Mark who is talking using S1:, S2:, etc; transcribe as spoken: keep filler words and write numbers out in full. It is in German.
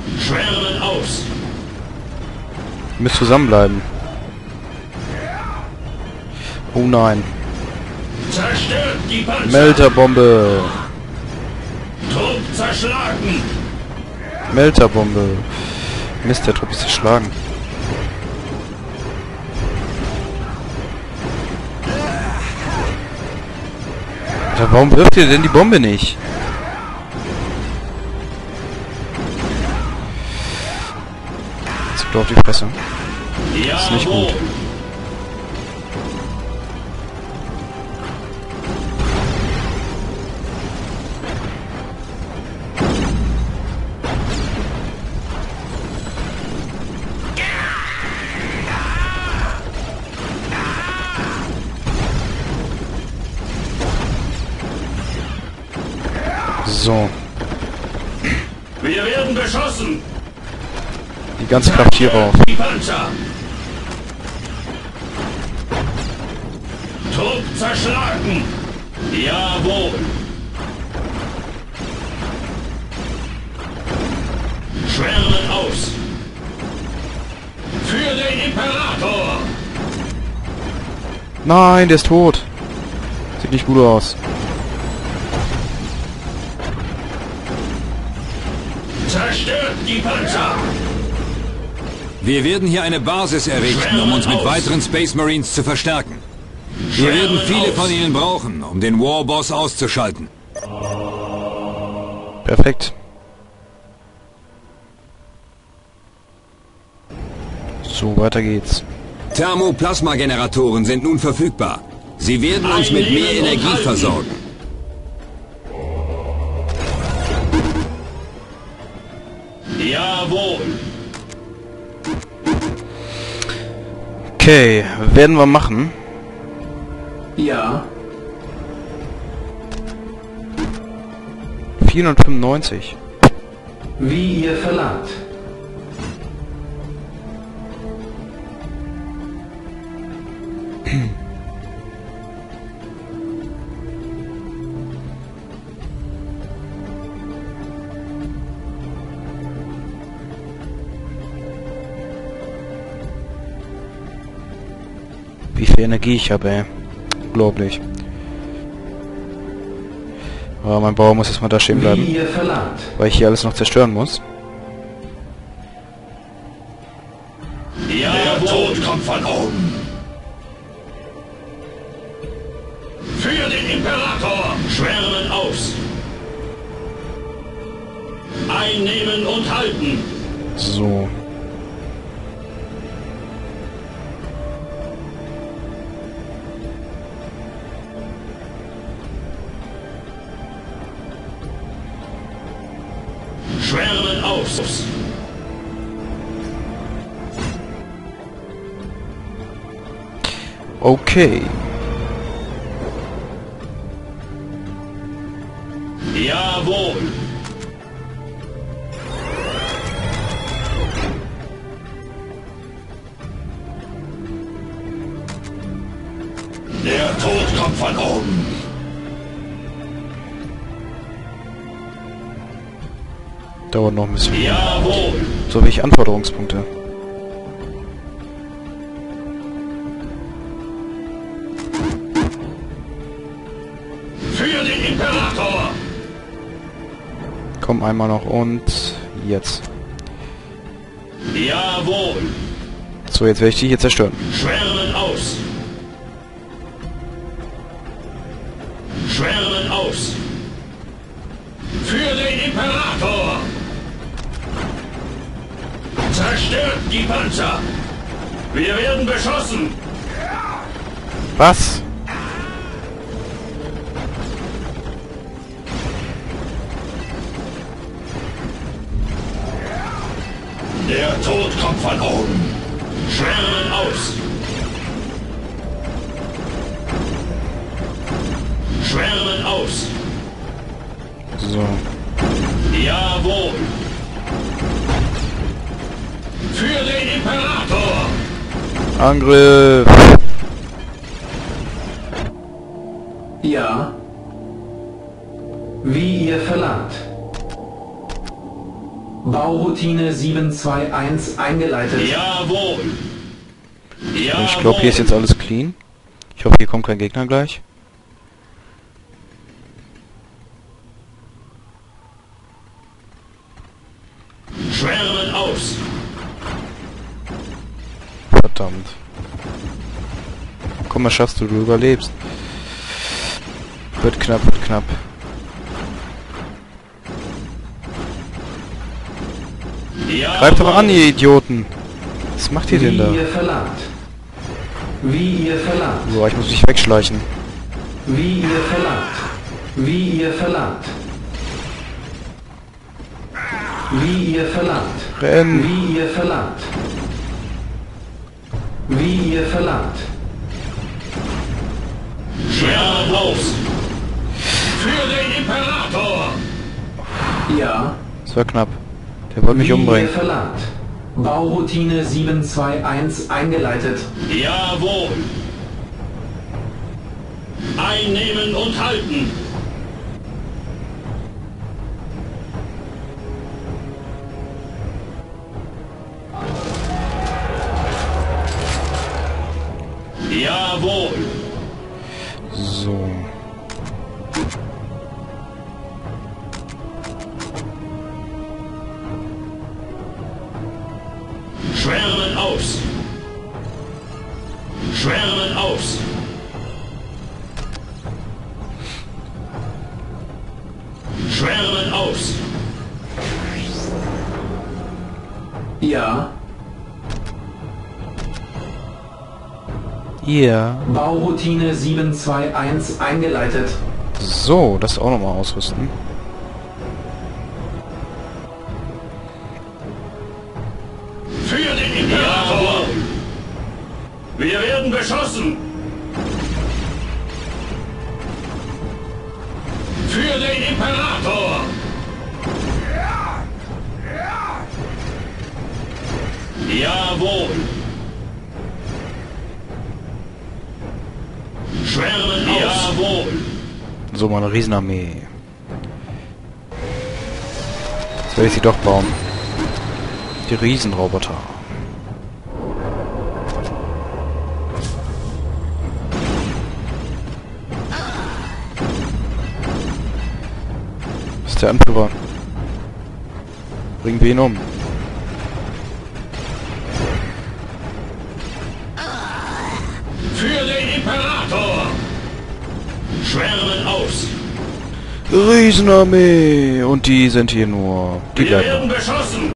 S1: Schwärmen aus.
S2: Ihr müsst zusammenbleiben. Oh nein.
S1: Zerstört die Panzer.
S2: Melterbombe.
S1: Trupp zerschlagen.
S2: Melterbombe. Mist, der Trupp ist zerschlagen. Alter, warum wirft ihr denn die Bombe nicht? Jetzt gibt er auf die Fresse. Das ist nicht gut. So.
S1: Wir werden beschossen.
S2: Die ganze Kraft hier rauf.
S1: Die Panzer. Trupp zerschlagen. Jawohl. Schwärmen aus. Für den Imperator.
S2: Nein, der ist tot. Sieht nicht gut aus.
S1: Zerstört die Panzer.
S3: Wir werden hier eine Basis errichten, um uns mit weiteren Space Marines zu verstärken. Wir werden viele von ihnen brauchen, um den Warboss auszuschalten.
S2: Perfekt. So, weiter geht's.
S3: Thermoplasma-Generatoren sind nun verfügbar. Sie werden uns mit mehr Energie versorgen.
S1: Jawohl.
S2: Okay, werden wir machen.
S4: Ja.
S2: vierhundertfünfundneunzig.
S4: Wie ihr verlangt.
S2: Wie viel Energie ich habe, ey. Unglaublich. Aber mein Bauer muss erstmal da stehen bleiben.
S4: Wie ihr verlangt.
S2: Weil ich hier alles noch zerstören muss.
S1: Ja, der Tod kommt von oben. Für den Imperator. Schwärmen aus. Einnehmen und halten.
S2: So.
S1: Schwärmen aus.
S2: Okay.
S1: Jawohl. Der Tod kommt von oben.
S2: Dauert noch ein bisschen.
S1: Jawohl.
S2: So wie ich Anforderungspunkte.
S1: Für den Imperator.
S2: Komm einmal noch und jetzt.
S1: Jawohl.
S2: So, jetzt werde ich die hier zerstören.
S1: Schwärmen aus. Schwärmen aus. Für den Imperator. Zerstört die Panzer. Wir werden beschossen.
S2: Was?
S1: Der Tod kommt von oben. Schwärmen aus. Schwärmen aus.
S2: So.
S1: Jawohl. Für den Imperator.
S2: Angriff.
S4: Ja. Wie ihr verlangt. Bauroutine sieben zwei eins eingeleitet.
S1: Jawohl. Jawohl.
S2: Ich glaube, hier ist jetzt alles clean. Ich hoffe, hier kommt kein Gegner gleich.
S1: Schwärmen aus.
S2: Verdammt. Komm, was schaffst du? Du überlebst. Wird knapp, wird knapp.
S1: Jawohl.
S2: Greift doch an, ihr Idioten! Was macht ihr denn da?
S4: Wie ihr verlangt. Wie ihr verlangt.
S2: Boah, ich muss mich wegschleichen.
S4: Wie ihr verlangt. Wie ihr verlangt. Wie ihr verlangt.
S2: Renn!
S4: Wie ihr verlangt. Wie ihr verlangt.
S1: Schwärmen aus. Für den Imperator.
S4: Ja.
S2: Das war knapp. Der wollte mich
S4: Wie
S2: umbringen.
S4: ihr verlangt. Bauroutine sieben zwei eins eingeleitet.
S1: Jawohl. Einnehmen und halten. Jawohl.
S2: So.
S1: Schwärmen aus. Schwärmen aus. Schwärmen aus.
S4: Ja.
S2: Ja.
S4: Bauroutine sieben zwei eins eingeleitet.
S2: So, das auch nochmal ausrüsten.
S1: Für den Imperator. Wir werden beschossen. Für den Imperator. Jawohl. Schwärmen aus. Jawohl.
S2: So, meine Riesenarmee. Jetzt werde ich sie doch bauen. Die Riesenroboter. Das ist der Anführer. Bringen wir ihn um.
S1: Für den Imperator. Schwärmen aus.
S2: Riesenarmee! Und die sind hier nur... Die
S1: Wir
S2: bleiben.
S1: werden beschossen.